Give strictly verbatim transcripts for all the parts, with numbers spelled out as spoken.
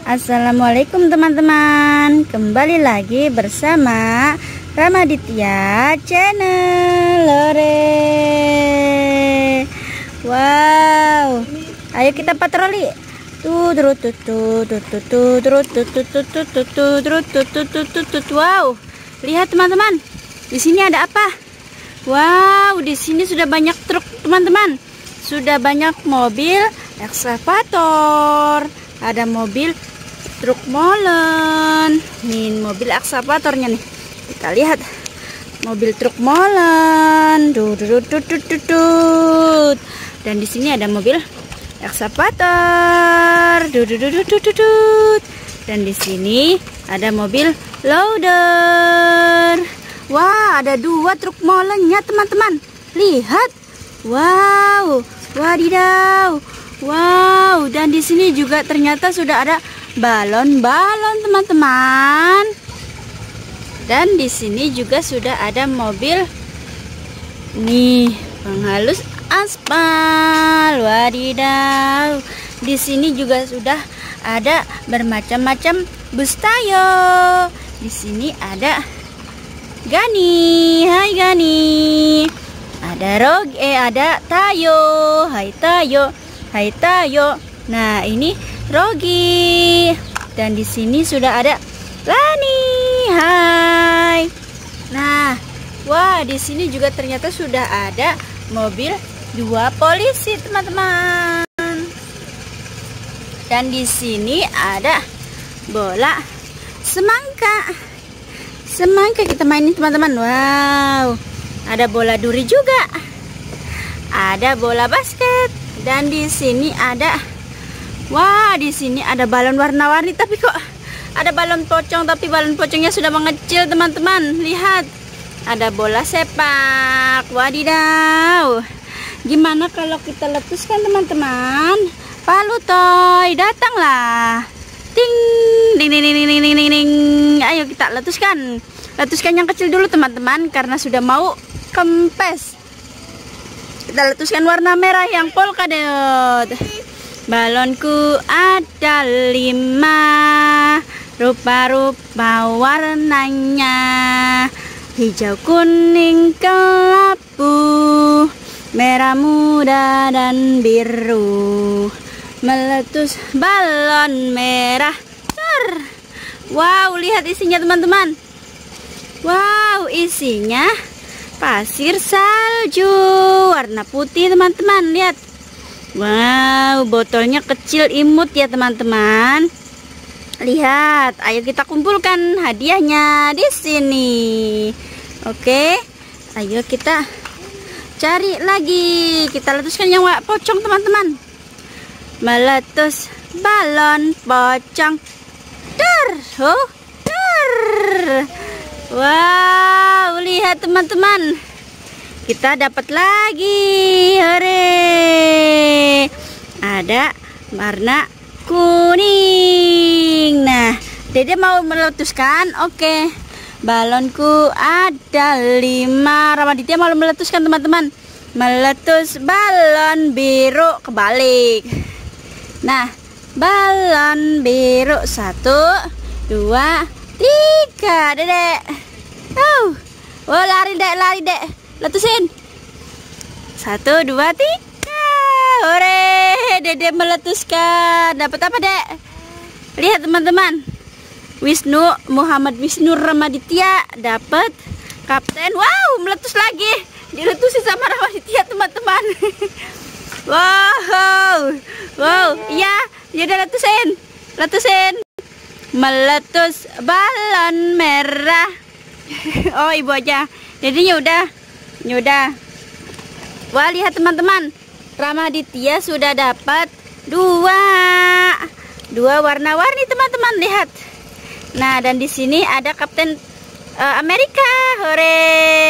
Assalamualaikum teman-teman, kembali lagi bersama Ramaditya Channel. Lore. Wow, ayo kita patroli. Tuh, tuh, tuh, tuh, tuh, tuh, tuh, tuh, tuh, tuh, tuh, tuh, tuh, tuh, tuh, tuh, tuh, tuh. Wow, lihat teman-teman, di sini ada apa? Wow, di sini sudah banyak truk teman-teman, sudah banyak mobil ekskavator, ada mobil truk molen. Nih mobil ekskavatornya nih, kita lihat mobil truk molen. Duh, duh, duh, duh, duh, duh. Dan di sini ada mobil ekskavator. Duh, duh, duh, duh, duh, duh. Dan di sini ada mobil loader. Wah, ada dua truk molennya teman-teman. Lihat. Wow, wadidaw. Wow, dan di sini juga ternyata sudah ada balon-balon teman-teman. Dan di sini juga sudah ada mobil nih penghalus aspal. Wadidaw. Di sini juga sudah ada bermacam-macam bus tayo. Di sini ada Gani. Hai Gani. Ada Rog eh ada Tayo. Hai Tayo. Hai Tayo. Nah, ini Rogi. Dan di sini sudah ada Lani. Hai. Nah, wah, di sini juga ternyata sudah ada mobil dua polisi, teman-teman. Dan di sini ada bola semangka. Semangka kita mainin, teman-teman. Wow. Ada bola duri juga. Ada bola basket. Dan di sini ada, wah, di sini ada balon warna-warni, tapi kok ada balon pocong, tapi balon pocongnya sudah mengecil, teman-teman. Lihat, ada bola sepak. Wadidaw. Gimana kalau kita letuskan, teman-teman? Palu toy, datanglah. Ting, ding, ding, ding, ding, ding, ding, ding. Ayo kita letuskan. Letuskan yang kecil dulu, teman-teman, karena sudah mau kempes. Kita letuskan warna merah yang polkadot. Balonku ada lima, rupa-rupa warnanya, hijau, kuning, kelabu, merah muda, dan biru. Meletus balon merah. Ter. Wow, lihat isinya, teman-teman. Wow, isinya pasir salju warna putih, teman-teman. Lihat. Wow, botolnya kecil imut ya, teman-teman. Lihat, ayo kita kumpulkan hadiahnya di sini. Oke, ayo kita cari lagi. Kita letuskan yang pocong, teman-teman. Meletus balon pocong. Der, oh, der. Wow, lihat teman-teman. Kita dapat lagi. Hore. Ada warna kuning. Nah, Dede mau meletuskan. Oke. Balonku ada lima. Ramaditya mau meletuskan, teman-teman. Meletus balon biru kebalik. Nah, balon biru satu, dua, tiga. Dedek. Oh, oh, lari dek, lari dek. Letusin. Satu, dua, tiga. Hore, Dede meletuskan. Dapat apa, dek? Lihat, teman-teman. Wisnu, Muhammad Wisnu Ramaditya dapat kapten. Wow, meletus lagi. Diletusin sama Ramaditya, teman-teman. Wow. Wow, iya, ya udah letusin. Letusin. Meletus balon merah. Oh, ibu aja. Jadinya udah. Ya udah. Wah, lihat teman-teman. Ramaditya sudah dapat dua. Dua warna-warni, teman-teman, lihat. Nah, dan di sini ada Kapten uh, Amerika. Hore.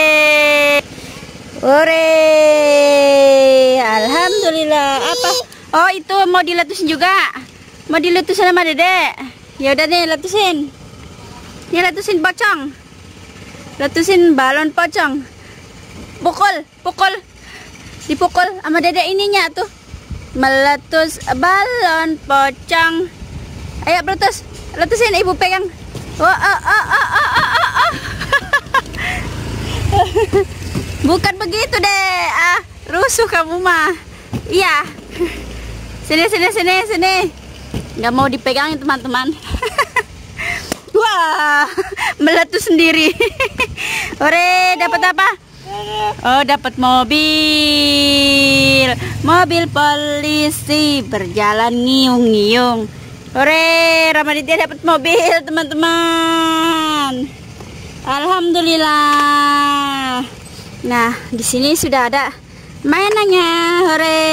Hore. Alhamdulillah. Apa? Oh, itu mau diletusin juga. Mau diletusin sama Dedek. Ya udah nih, letusin. Ini letusin pocong. Letusin balon pocong. Pukul, pukul. Dipukul sama Dedek ininya tuh. Meletus balon pocong. Ayo Brutus, letusin ibu pegang. Oh, oh, oh, oh, oh, oh, oh. Bukan begitu deh. Ah, rusuh kamu mah. Iya. Sini, sini, sini, sini. Nggak mau dipegangin teman-teman. Wah, meletus sendiri. Ore, dapat apa? Oh, dapat mobil. Mobil polisi berjalan ngiung-ngiung. Ore, Ramaditya dapat mobil, teman-teman. Alhamdulillah. Nah, di sini sudah ada mainannya. Hore.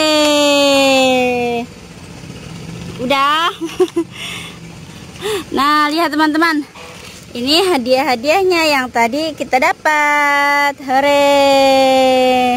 Udah. Nah, lihat teman-teman. Ini hadiah-hadiahnya yang tadi kita dapat. Hore.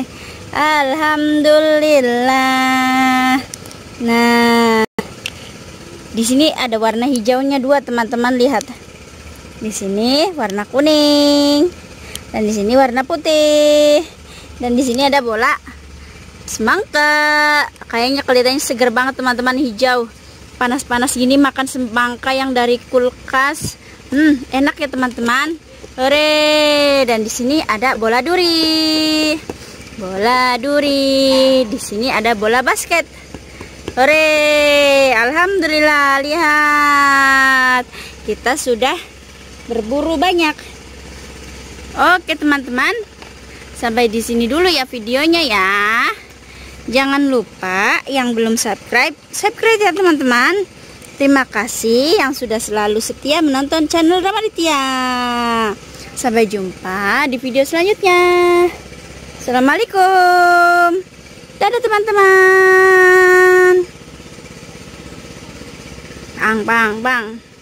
Alhamdulillah. Nah, di sini ada warna hijaunya dua, teman-teman, lihat. Di sini warna kuning dan di sini warna putih. Dan di sini ada bola semangka. Kayaknya kelihatannya seger banget, teman-teman, hijau. Panas-panas gini makan semangka yang dari kulkas. Hmm, enak ya, teman-teman. Hore. Dan di sini ada bola duri. Bola duri. Di sini ada bola basket. Hore. Alhamdulillah, lihat. Kita sudah berburu banyak. Oke, teman-teman. Sampai di sini dulu ya videonya ya. Jangan lupa yang belum subscribe, subscribe ya, teman-teman. Terima kasih yang sudah selalu setia menonton channel Ramaditya. Sampai jumpa di video selanjutnya. Assalamualaikum. Dadah, teman-teman. Bang, bang, bang.